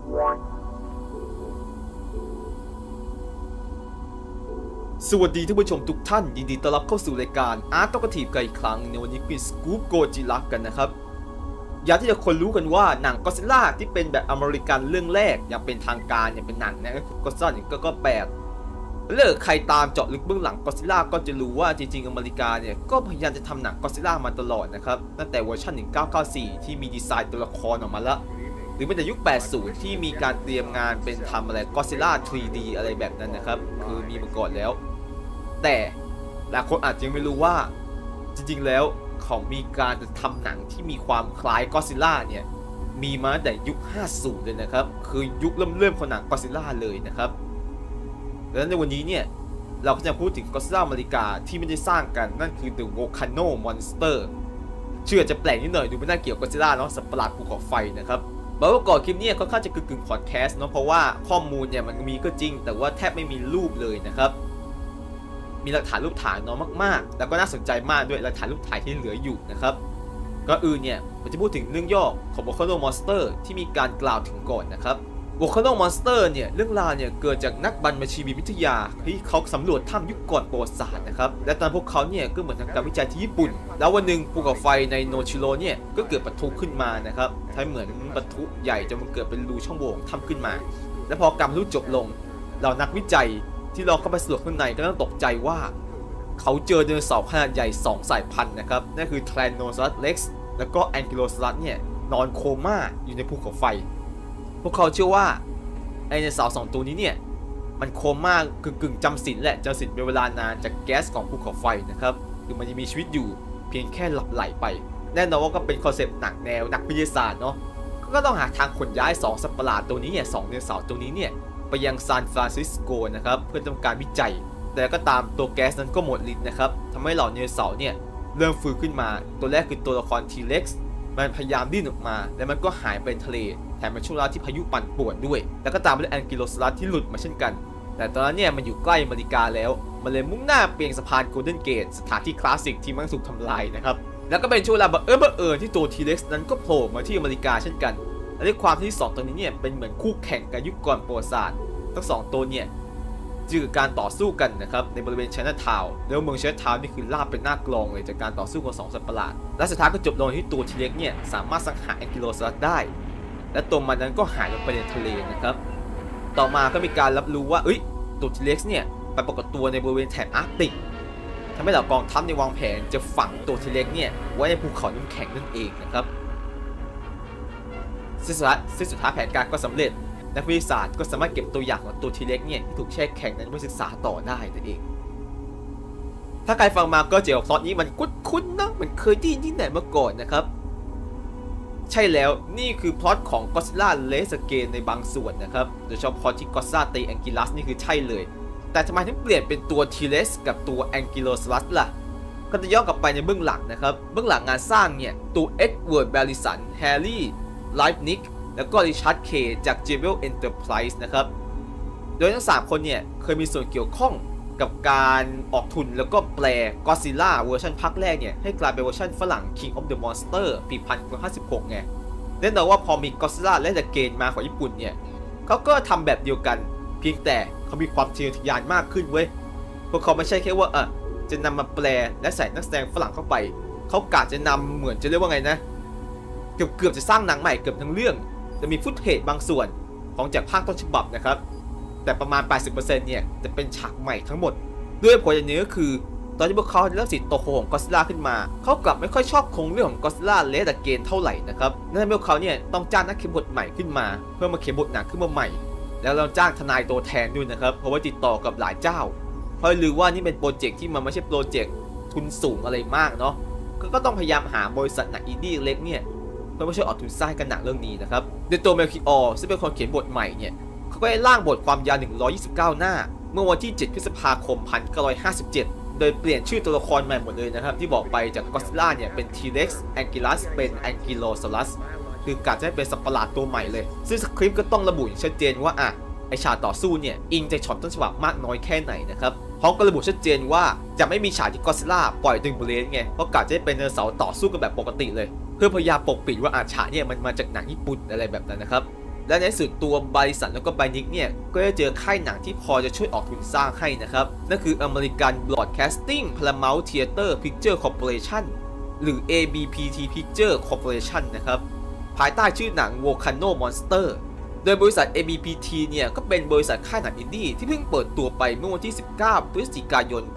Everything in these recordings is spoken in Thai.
สวัสดีท่านผู้ชมทุกท่านยินดีต้อนรับเข้าสู่รายการอาร์ตตอกทีฟกันอีกครั้งในวันนี้เป็นสกู๊ปโกจิรักกันนะครับอยากที่จะคนรู้กันว่าหนังก็อดซิลล่าที่เป็นแบบอเมริกันเรื่องแรกอย่างเป็นทางการอย่างเป็นหนังนะก็อดซิลล่าก็แปลกเลิกใครตามเจาะลึกเบื้องหลังก็อดซิลล่าก็จะรู้ว่าจริงๆอเมริกาเนี่ยก็พยายามจะทำหนังก็อดซิลล่ามาตลอดนะครับตั้งแต่เวอร์ชัน1994ที่มีดีไซน์ตัวละครออกมาแล้วหรือเป็นแต่ยุค80ที่มีการเตรียมงานเป็นทำอะไรก็อดซิลล่า 3D อะไรแบบนั้นนะครับคือมีมาก่อนแล้วแต่หลายคนอาจจะไม่รู้ว่าจริงๆแล้วเขามีการทำหนังที่มีความคล้ายก็อดซิลล่าเนี่ยมีมาตั้งแต่ยุค50เลยนะครับคือยุคเริ่มของหนังก็อดซิลล่าเลยนะครับดังนั้นในวันนี้เนี่ยเราก็จะพูดถึงก็อดซิลล่าอเมริกาที่ไม่ได้สร้างกันนั่นคือ The Volcano Monster ชื่อจะแปลกนิดหน่อยดูไม่น่าเกี่ยวกับก็อดซิลล่าเนาะสัตว์ประหลาดภูเขาไฟนะครับบอกว่าก่อนคลิปนี้ค่อนข้างจะกึ่งพอดแคสต์เนาะเพราะว่าข้อมูลเนี่ยมันมีก็จริงแต่ว่าแทบไม่มีรูปเลยนะครับมีหลักฐานรูปถ่ายน้อยมากๆแล้วก็น่าสนใจมากด้วยหลักฐานรูปถ่ายที่เหลืออยู่นะครับก็เนี่ยผมจะพูดถึงเรื่องย่อของ Volcano Monster ที่มีการกล่าวถึงก่อนนะครับ Volcano Monster เนี่ยเรื่องราวเนี่ยเกิดจากนักบัญชีวิทยาที่เขาสำรวจถ้ำยุคก่อนประวัติศาสตร์นะครับและตอนพวกเขาเนี่ยก็เหมือนทำการวิจัยที่ญี่ปุ่นแล้ววันหนึ่งภูเขาไฟในโนชิโรเนี่ยก็เกิดปะทุขึ้นมานะครับใช้เหมือนปะทุใหญ่จนมันเกิดเป็นรูช่องโหว่ถ้ำขึ้นมาและพอการรู้จบลงเหล่านักวิจัยที่เราเข้าไปสำรวจข้างในก็ต้องตกใจว่าเขาเจอไดโนเสาร์ขนาดใหญ่2 สายพันธุ์นะครับนั่นคือ Tyrannosaurus Rex แล้วก็ Ankylosaurus เนี่ยนอนโคม่าอยู่ในภูเขาไฟพวกเขาเชื่อว่าไดโนเสาร์2 ตัวนี้เนี่ยมันโคม่ากึ่งจำศีลแหละจำศีลเป็นเวลานานจากแก๊สของภูเขาไฟนะครับคือมันยังมีชีวิตอยู่เพียงแค่หลับไหลไปแน่นอนว่าก็เป็นคอนเซปต์หนักแนวนักวิทยาศาสตร์เนาะก็ต้องหาทางขนย้าย2 สัตว์ประหลาดตัวนี้เนี่ย2 ไดโนเสาร์ตัวนี้เนี่ยไปยังซานฟรานซิสโกนะครับเพื่อทำการวิจัยแต่ก็ตามตัวแก๊สนั้นก็หมดฤทธิ์นะครับทำให้เหล่าไดโนเสาร์เนี่ยเริ่มฟื้นขึ้นมาตัวแรกคือตัวละคร T-Rex มันพยายามดิ้นออกมาและมันก็หายไปทะเลแถมเป็นช่วงเวลาที่พายุปั่นป่วนด้วยแล้วก็ตามไปด้วย Ankylosaurus ที่หลุดมาเช่นกันแต่ตอนนั้นเนี่ยมันอยู่ใกล้อเมริกาแล้วมันเลยมุ่งหน้าเปียงสะพานโกลเด้นเกตสถานที่คลาสสิกที่มันถูกทำลายนะครับแล้วก็เป็นช่วงเวลาบังเอิญที่ตัว T-Rex นั้นก็โผล่มาที่อเมริกาเช่นกันและด้วยความที่2 ตัวนี้เนี่ยเป็นเหมือนคู่แข่งกันยุคก่อนประวัติศาสตร์ทั้ง2 ตัวเนี่ยเจอการต่อสู้กันนะครับในบริเวณไชน่าทาวน์แล้วเมืองไชน่าทาวน์นี่คือราบเป็นหน้ากลองเลยจากการต่อสู้ของ2 สัตว์ประหลาดและสุดท้ายก็จบลงที่ตัว T-Rex เนี่ยสามารถสังหาร Ankylosaurus ได้และตัวมันนั้นก็หายลงไปในทะเลนะครับต่อมาก็มีการรับรู้ว่าตัว T-Rex เนี่ยไปปรากฏตัวในบริเวณแถบอาร์กติกทำให้เหล่ากองทัพในวางแผนจะฝังตัว T-Rex เนี่ยไว้ในภูเขาน้ำแข็งนั่นเองนะครับซึ่งสุดท้ายแผนการก็สำเร็จนักวิทยาศาสตร์ก็สามารถเก็บตัวอย่างของตัว T-Rex เนี่ยที่ถูกแช่แข็งนั้นไว้ศึกษาต่อได้นั่นเองถ้าใครฟังมาก็จะบอกพล็อตนี้มันคุ้นๆนะมันเคยได้ยินที่ไหนมาก่อนนะครับใช่แล้วนี่คือพล็อตของ Godzilla Vs Again ในบางส่วนนะครับโดยเฉพาะที่ Godzilla ตี Ankylos นี่คือใช่เลยแต่ทำไมถึงเปลี่ยนเป็นตัว T-Rex กับตัว Ankylosaurus ล่ะก็จะย้อนกลับไปในเบื้องหลังนะครับเบื้องหลังงานสร้างเนี่ยตัว Edward Barisan Harry Leibnizแล้วก็ริชาร์ดเคจาก Jewel Enterprise นะครับโดยทั้ง3 คนเนี่ยเคยมีส่วนเกี่ยวข้องกับการออกทุนแล้วก็แปล Godzilla เวอร์ชันภาคแรกเนี่ยให้กลายเป็นเวอร์ชันฝรั่ง King of the Monster ปี 1956 ไงแน่นอนว่าพอมี Godzilla และ Again มาของญี่ปุ่นเนี่ยเขาก็ทำแบบเดียวกันเพียงแต่เขามีความทะเยอทะยานมากขึ้นเว้ยพวกเขาไม่ใช่แค่ว่าจะนำมาแปลและใส่นักแสดงฝรั่งเข้าไปเขากะจะนำเหมือนจะเรียกว่าไงนะเกือบจะสร้างหนังใหม่เกือบทั้งเรื่องจะมีฟุตเทจบางส่วนของจากภาคต้นฉบับนะครับแต่ประมาณ 80% เนี่ยจะเป็นฉากใหม่ทั้งหมดด้วยผลอย่างนี้ก็คือตอนที่พวกเขาได้รับสิทธิ์โตโฮของก็อดซิลล่าขึ้นมาเขากลับไม่ค่อยชอบโครงเรื่องของ Godzilla Vs Again เท่าไหร่นะครับนั่นทำให้พวกเขาเนี่ยต้องจ้างนักเขียนบทใหม่ขึ้นมาเพื่อมาเขียนบทหนังขึ้นมาใหม่แล้วเราจ้างทนายตัวแทนด้วยนะครับเพราะว่าติดต่อกับหลายเจ้าเพราะรู้ว่านี่เป็นโปรเจกต์ที่มันไม่ใช่โปรเจกต์ทุนสูงอะไรมากเนาะก็ต้องพยายามหาบริษัทหนังอินดี้เล็กเนี่ยเพื่อมาช่วยออกทุนสร้างกันหนังเรื่องนี้นะครับโดยตัวเมลคิออร์ซึ่งเป็นคนเขียนบทใหม่เนี่ยเขาก็ได้ร่างบทความยาว129 หน้าเมื่อวันที่ 7 พฤษภาคม 1957 โดยเปลี่ยนชื่อตัวละครใหม่หมดเลยนะครับที่บอกไปจาก Godzilla เนี่ยเป็น T-Rex Ankylos เป็น Ankylosaurus คือการจะให้เป็นสัตว์ประหลาดตัวใหม่เลยซึ่งสคริปต์ก็ต้องระบุชัดเจนว่าไอฉากต่อสู้เนี่ยอิงจากช็อตต้นฉบับมากน้อยแค่ไหนนะครับพร้อมกับระบุชัดเจนว่าจะไม่มีฉากที่ก็อดซิลล่าปล่อยดึงเบรดไงเพราะกะจะให้เป็นไดโนเสาร์ต่อสู้กันแบบปกติเลยเพื่อพยายามปกปิดว่าฉากเนี่ยมันมาจากหนังญี่ปุ่นอะไรแบบนั้นนะครับและในสุดตัวบริษัทแล้วก็ไบนิกเนี่ยก็ได้เจอค่ายหนังที่พอจะช่วยออกทุนสร้างให้นะครับนั่นคือ American Broadcasting Paramount Theater Picture Corporation หรือ ABPT Picture Corporation นะครับภายใต้ชื่อหนัง Volcano Monster โดยบริษัท ABPT เนี่ยก็เป็นบริษัทค่ายหนังอินดี้ที่เพิ่งเปิดตัวไปเมื่อวันที่ 19 พฤศจิกายน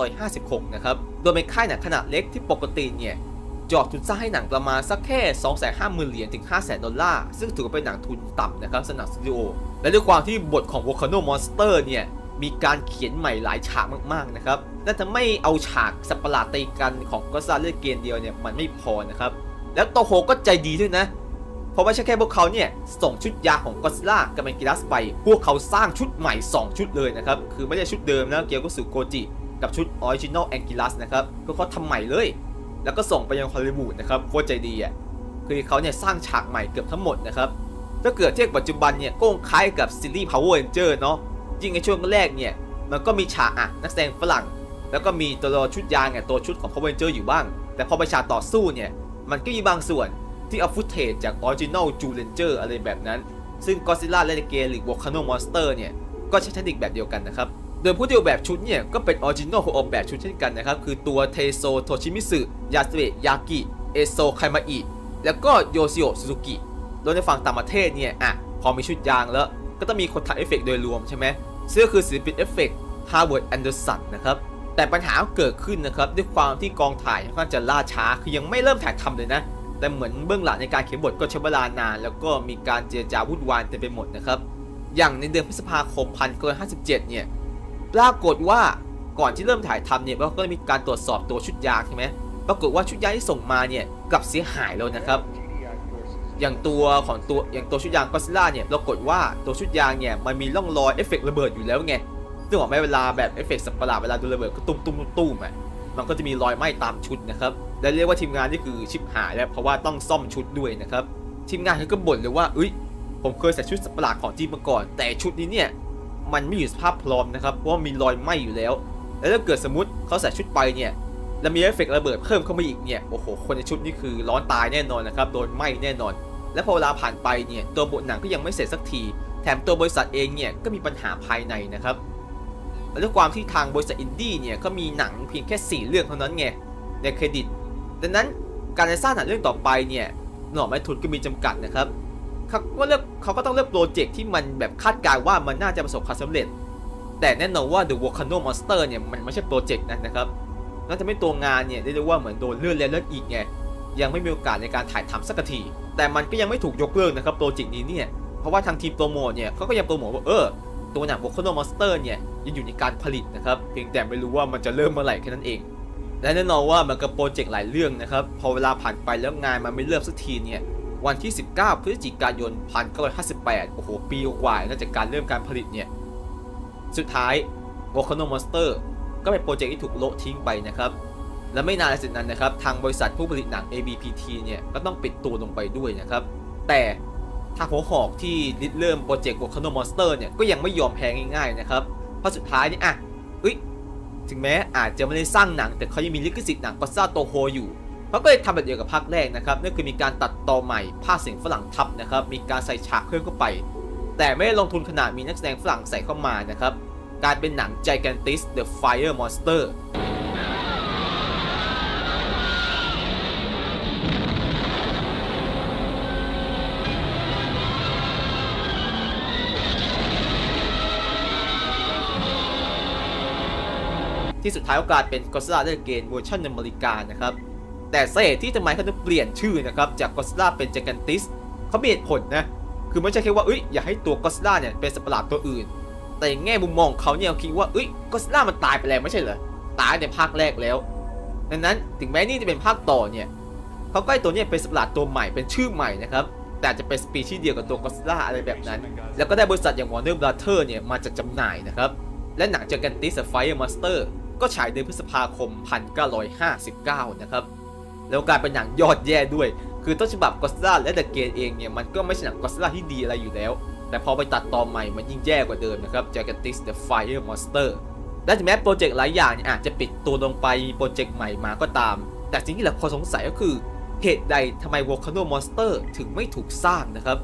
1956 นะครับโดยเป็นค่ายหนังขนาดเล็กที่ปกติเนี่ยจอดทุนสร้างให้หนังประมาณสักแค่ 250,000 เหรียญถึง 500,000 ดอลลาร์ซึ่งถือเป็นหนังทุนต่ำนะครับสำหรับสตูดิโอและด้วยความที่บทของ Volcano Monster เนี่ยมีการเขียนใหม่หลายฉากมากๆนะครับนั่นทำให้เอาฉากสัตว์ประหลาดตีกันของก็ซาเลือกเกมเดียวเนี่ยมันไม่พอนะครับแล้วโตโฮก็ใจดีด้วยนะเพราะไม่ใช่แค่พวกเขาเนี่ยส่งชุดยาของก็ซิล่ากับแมงกิรัสไปพวกเขาสร้างชุดใหม่2ชุดเลยนะครับคือไม่ใช่ชุดเดิมนะเกียวกุสุโกจิกับชุดออริจินอลแองกิรัสนะครับพวกเขาทำใหม่เลยแล้วก็ส่งไปยังฮอลลีวูดนะครับโคตรใจดีอ่ะคือเขาเนี่ยสร้างฉากใหม่เกือบทั้งหมดนะครับถ้าเกิดเทียบปัจจุบันเนี่ยก็คล้ายกับซีรีส์ Power Ranger เนาะยิ่งในช่วงแรกเนี่ยมันก็มีฉากนักแสดงฝรั่งแล้วก็มีตัวชุดยาเนี่ยตัวชุดของ Power Ranger อยู่บ้างแต่พอไปฉากต่อสู้เนี่ยมันก็มีบางส่วนที่เอาฟุตเทจจากออริจินอลจูเลนเจอร์อะไรแบบนั้นซึ่งก็ซิล่าและเกมหรือ Volcano Monster เนี่ยก็ใช้เทคนิคแบบเดียวกันนะครับโดยผู้ที่ออกแบบชุดเนี่ยก็เป็นออริจินอลของออกแบบชุดเช่นกันนะครับคือตัวเทโซโทชิมิสึยาสเบะยากิเอโซไคมาอิแล้วก็โยชิโอะซูซูกิโดยในฝั่งต่างประเทศเนี่ยพอมีชุดยางแล้วก็ต้องมีคนถ่ายเอฟเฟกต์โดยรวมใช่ไหมซึ่งก็คือศิลปินเอฟเฟกต์ฮาร์วาร์ดแอนเดอร์สันนะครับแต่ปัญหาเกิดขึ้นนะครับด้วยความที่กองถ่ายค่อนข้างจะล่าช้าคือยังไม่เริ่มถ่ายทำเลยนะแต่เหมือนเบื้องหลังในการเขียนบทก็ใช้เวลานานแล้วก็มีการเจรจาวุ่นวายเต็มไปหมดนะครับอย่างในเดือนพฤษภาคม 1957 เนี่ยปรากฏว่าก่อนที่เริ่มถ่ายทำเนี่ยก็มีการตรวจสอบตัวชุดยางใช่ไหมปรากฏว่าชุดยางที่ส่งมาเนี่ยกลับเสียหายแล้วนะครับอย่างตัวชุดยางก็ซิล่าเนี่ยปรากฏว่าตัวชุดยางเนี่ยมันมีร่องรอยเอฟเฟกต์ระเบิดอยู่แล้วไงซึ่งออกมาเวลาแบบเอฟเฟกต์สัตว์ประหลาดเวลาโดนระเบิดก็ตุ้มมันก็จะมีรอยไหม้ตามชุดนะครับและเรียกว่าทีมงานนี่คือชิบหายแล้วเพราะว่าต้องซ่อมชุดด้วยนะครับทีมงานเขาก็บ่นเลยว่าผมเคยใส่ชุดสัตว์ประหลาดของจริงมาก่อนแต่ชุดนี้เนี่ยมันไม่อยู่สภาพพร้อมนะครับเพราะว่ามีรอยไหม้อยู่แล้วแล้วถ้าเกิดสมมติเขาใส่ชุดไปเนี่ยแล้วมีเอฟเฟกต์ระเบิดเพิ่มเข้ามาอีกเนี่ยโอ้โหคนในชุดนี้คือร้อนตายแน่นอนนะครับโดนไหม้แน่นอนและพอเวลาผ่านไปเนี่ยตัวบทหนังก็ยังไม่เสร็จสักทีแถมตัวบริษัทเองเนี่ยก็มีปัญหาภายในนะครับและด้วยความที่ทางบริษัทอินดี้เนี่ยก็มีหนังเพียงแค่4เรื่องเท่านั้นไงในเครดิตดังนั้นการจะสร้างหนังเรื่องต่อไปเนี่ยหน่อไม้ทุนก็มีจำกัดนะครับเขาก็ต้องเลือกโปรเจกต์ที่มันแบบคาดการณ์ว่ามันน่าจะประสบความสำเร็จแต่แน่นอนว่า The Volcano Monster เนี่ยมันไม่ใช่โปรเจกต์นั้นนะครับนั่นจะไม่ตัวงานเนี่ยได้เรียกว่าเหมือนโดนเลื่อนแล้วเลื่อนอีกไงยังไม่มีโอกาสในการถ่ายทำสักทีแต่มันก็ยังไม่ถูกยกเลิกนะครับโปรเจกต์นี้เนี่ยเพราะว่าทางทีมโปรโมทเนี่ยเขาก็ยังโปรโมทว่าตัวหนัง Volcano Monster เนี่ยยังอยู่ในการผลิตนะครับเพียงแต่ไม่รู้ว่ามันจะเริ่มเมื่อไหร่แค่นั้นเองและแน่นอนว่ามันกับโปรเจกต์หลายเรื่องนะครับพอเวลาผ่านไปแล้วงานมันไม่เริ่มสักทีเนี่ยวันที่ 19 พฤศจิกายน 1958 โอ้โหปีกว่าน่าจะการเริ่มการผลิตเนี่ยสุดท้าย Volcano Monster ก็เป็นโปรเจกต์ที่ถูกโละทิ้งไปนะครับและไม่นานหลังจากนั้นนะครับทางบริษัทผู้ผลิตหนัง ABPT เนี่ยก็ต้องปิดตัวลงไปด้วยนะครับแต่ทางหัวหอกที่ริเริ่มโปรเจกต์ Volcano Monster เนี่ยก็ยังไม่ยอมแพ้ง่ายๆนะครับเพราะสุดท้ายนี่ถึงแม้อาจจะไม่ได้สร้างหนังแต่เขายังมีลิขสิทธิ์หนังก็ซ่าโตโฮอยู่เขาก็เลยทำแบบเดียวกับภาคแรกนะครับนั่นคือมีการตัดต่อใหม่ภาคเสียงฝรั่งทับนะครับมีการใส่ฉากเพิ่มเข้าไปแต่ไม่ได้ลงทุนขนาดมีนักแสดงฝรั่งใส่เข้ามานะครับกลายเป็นหนัง Gigantis the Fire Monster ที่สุดท้ายก็กลายเป็น Godzilla เล่นเกมเวอร์ชันอเมริกานะครับแต่สาเหตุที่ทำไมเขาถึงเปลี่ยนชื่อนะครับจาก Godzilla เป็น Gigantis เขามีเหตุผลนะคือไม่ใช่แค่ว่าอยากให้ตัว Godzilla เนี่ยเป็นสัตว์ประหลาดตัวอื่นแต่ในแง่มุมมองเขาเนี่ยคิดว่าGodzilla มันตายไปแล้วไม่ใช่เหรอตายในภาคแรกแล้วดังนั้นถึงแม้นี่จะเป็นภาคต่อเนี่ยเขาก็ให้ตัวนี้เป็นสัตว์ประหลาดตัวใหม่เป็นชื่อใหม่นะครับแต่จะเป็นสปีชีส์เดียวกับตัว Godzilla อะไรแบบนั้นแล้วก็ได้บริษัทอย่าง Warner Brothers เนี่ยมาจัดจำหน่ายนะครับและหนัง Gigantis the Fire Monster ก็ฉายเดือนพฤษภาคม 1959 นะครับแล้วกลายเป็นหนังยอดแย่ด้วยคือต้นฉบับ Godzilla และ The Game เองเนี่ยมันก็ไม่ใช่หนัง Godzilla ที่ดีอะไรอยู่แล้วแต่พอไปตัดต่อใหม่มันยิ่งแย่กว่าเดิมนะครับ Gigantis the Fire Monster และถึงแม้โปรเจกต์หลายอย่างอาจจะปิดตัวลงไปโปรเจกต์ใหม่มาก็ตามแต่สิ่งที่หลายคนสงสัยก็คือเหตุใดทำไม Volcano Monster ถึงไม่ถูกสร้างนะครับ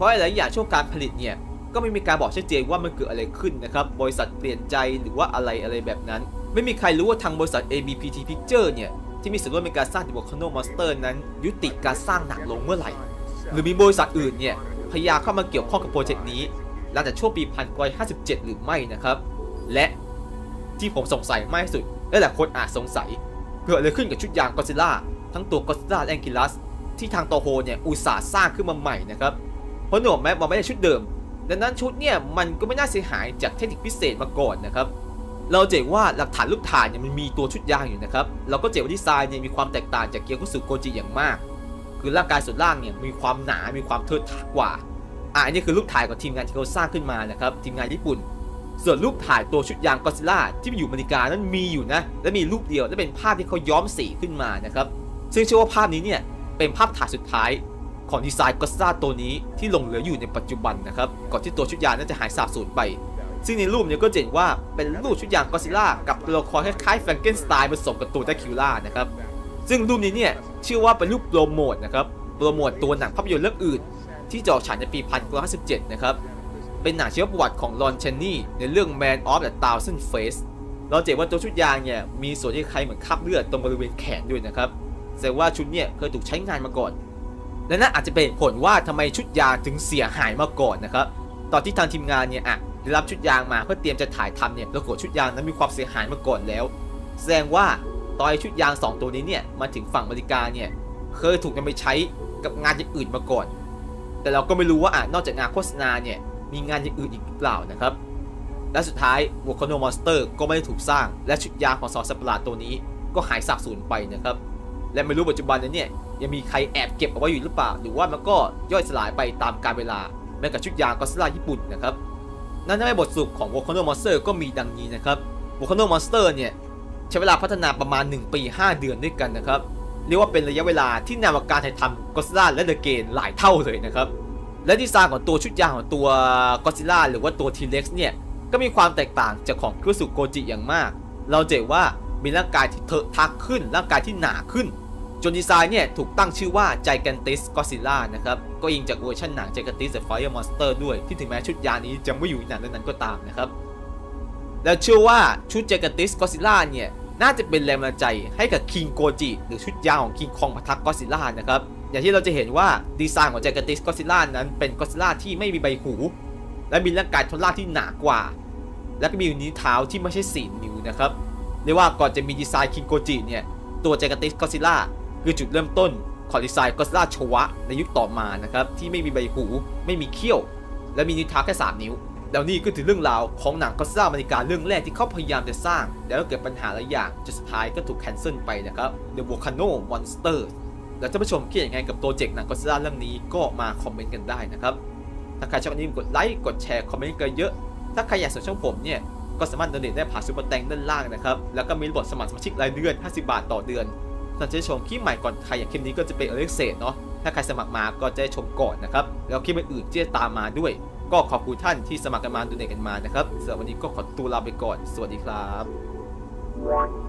ราะหลายอย่างช่วงการผลิตเนี่ยก็ไม่มีการบอกชัดเจนว่ามันเกิดอะไรขึ้นนะครับบริษัทเปลี่ยนใจหรือว่าอะไรแบบนั้นไม่มีใครรู้ว่าทางบริษัท ABPT Picture เนี่ยที่มีส่วนร่วมในการสร้าง The Volcano Monster นั้นยุติการสร้างหนังลงเมื่อไหร่หรือมีบริษัทอื่นเนี่ยพยายามเข้ามาเกี่ยวข้องกับโปรเจกต์นี้หลังจากช่วงปี1957หรือไม่นะครับและที่ผมสงสัยมากที่สุดและหลายคนอาจสงสัยเกิดอะไรขึ้นกับชุดยางก็อดซิลล่าทั้งตัวก็อดซิลล่าและแองกิลัสที่ทางโตโฮเนี่ยอุตส่าห์สร้างขึ้นมาใหม่นะครับเพราะหนวดแม้มันไม่ได้ชุดเดิมดังนั้นชุดเนี่ยมันก็ไม่น่าเสียหายจากเทคนิคพิเศษมาก่อนนะครับเราเจอว่าหลักฐานรูปถ่ายเนี่ยมันมีตัวชุดยางอยู่นะครับเราก็เจอว่าดีไซน์เนี่ยมีความแตกต่างจากเกียร์คุสึโกจิอย่างมากคือร่างกายส่วนล่างเนี่ยมีความหนามีความเทิดทะกว่าอันนี้คือรูปถ่ายของทีมงานที่เขาสร้างขึ้นมานะครับทีมงานญี่ปุ่นส่วนรูปถ่ายตัวชุดยางก็อดซิลล่าที่อยู่อเมริกานั้นมีอยู่นะและมีรูปเดียวและเป็นภาพที่เขาย้อมสีขึ้นมานะครับซึ่งเชื่อว่าภาพนี้เนี่ยเป็นภาพถ่ายสุดท้ายของดีไซน์ก็อดซิลล่าตัวนี้ที่หลงเหลืออยู่ในปัจจุบันนะครับก่อนที่ตัวชุดยางนั้นจะหายสาบสูญไปซึ่งในรูปนี้ก็จะเห็นว่าเป็นรูปชุดยางก็อดซิลล่ากับตัวละครคล้ายๆแฟรงเกนสไตน์ผสมกับตัวแดคิวล่านะครับซึ่งรูปนี้เนี่ยชื่อว่าเป็นรูปโปรโมทนะครับโปรโมทตัวหนังภาพยนตร์เรื่องอื่นที่จะออกฉายในปี1957นะครับเป็นหนังชีวประวัติของลอนเชนนี่ในเรื่อง Man of the Thousand Faces เราเจอว่าตัวชุดยางเนี่ยมีส่วนที่คล้ายเหมือนคราบเลือดตรงบริเวณแขนด้วยนะครับแสดงว่าชุดเนี่ยเคยถูกใช้งานมาก่อนและนั่นอาจจะเป็นผลว่าทำไมชุดยางถึงเสียหายมาก่อนนะครับตอนที่ทางทีมงานเนี่ยได้รับชุดยางมาเพื่อเตรียมจะถ่ายทำเนี่ยปรากฏชุดยางนั้นมีความเสียหายมาก่อนแล้วแสดงว่าตอนชุดยาง2ตัวนี้เนี่ยมาถึงฝั่งอเมริกาเนี่ยเคยถูกนำไปใช้กับงานอย่างอื่นมาก่อนแต่เราก็ไม่รู้ว่านอกจากงานโฆษณาเนี่ยมีงานอย่างอื่นอีกหรือเปล่านะครับและสุดท้าย Volcano Monster ก็ไม่ได้ถูกสร้างและชุดยางของสัตว์ประหลาดตัวนี้ก็หายสาบสูญไปนะครับและไม่รู้ปัจจุบันนี้เนี่ยยังมีใครแอบเก็บเอาไว้อยู่หรือเปล่าหรือว่ามันก็ย่อยสลายไปตามกาลเวลาแม้กับชุดยางก็อดซิลล่าญี่ปุ่นนะครับนั่นในบทสรุปของ Volcano Monster ก็มีดังนี้นะครับ Volcano Monster เนี่ยใช้เวลาพัฒนาประมาณ1 ปี 5 เดือนด้วยกันนะครับเรียกว่าเป็นระยะเวลาที่นานกว่าการถ่ายทำก็อดซิลล่าและเดอะเกนหลายเท่าเลยนะครับและดีไซน์ของตัวชุดยางของตัวก็อดซิลล่าหรือว่าตัว T-Rex เนี่ยก็มีความแตกต่างจากของคุสึโกจิอย่างมากเราเจอว่ามีร่างกายที่เถอะทะขึ้นร่างกายที่หนาขึ้นจนดีไซน์เนี่ยถูกตั้งชื่อว่า Gigantic Godzilla นะครับก็อิงจากเวอร์ชันหนัง Gigantic the Fire Monster ด้วยที่ถึงแม้ชุดยางนี้จะไม่อยู่ในหนังนั้นก็ตามนะครับแล้วเชื่อว่าชุด Gigantic Godzilla เนี่ยน่าจะเป็นแรงบันดาลใจให้กับ King Goji หรือชุดยางของ King Kong ปะทะ Godzilla นะครับอย่างที่เราจะเห็นว่าดีไซน์ของ Gigantic Godzilla นั้นเป็น Godzilla ที่ไม่มีใบหูและมีร่างกายท่อนล่างที่หนากว่าและก็มีนิ้วเท้าที่ไม่ใช่4 นิ้วนะครับเรียกว่าก่อนจะมีดีไซน์ King Goji เนี่ยตัว Gigantic Godzilla คือจุดเริ่มต้นของดีไซน์ก็อดซิลล่าโชวะในยุคต่อมานะครับที่ไม่มีใบหูไม่มีเขี้ยวและมีนิ้วเท้าแค่3 นิ้วแล้วนี่ก็ถือเรื่องราวของหนังก็อดซิลล่าอเมริกาเรื่องแรกที่เขาพยายามจะสร้างแล้วก็เกิดปัญหาหลายอย่างจนสุดท้ายก็ถูกแคนเซิลไปนะครับ The Volcano Monster แล้วท่านผู้ชมคิดยังไงกับโปรเจกต์หนังก็อดซิลล่าเรื่องนี้ก็มาคอมเมนต์กันได้นะครับถ้าใครชอบอันนี้กดไลค์กดแชร์คอมเมนต์กันเยอะถ้าใครอยากสนับสนุนช่องผมเนี่ยก็สามารถโดเนทได้ผ่านซุปเปอร์แตงด้านล่างนะครับแล้วก็มีระบบสมัครสมาชิกรายเดือน50 บาทต่อเดือนถ้าจะชมคลิปใหม่ก่อนใครอย่างคลิปนี้ก็จะเป็นเอเล็กเซตเนาะถ้าใครสมัครมาก็จะได้ชมก่อนนะครับแล้วคลิปอื่นๆจะตามมาด้วยก็ขอบคุณท่านที่สมัครกันมาดูเนทกันมานะครับสำหรับวันนี้ก็ขอตัวลาไปก่อนสวัสดีครับ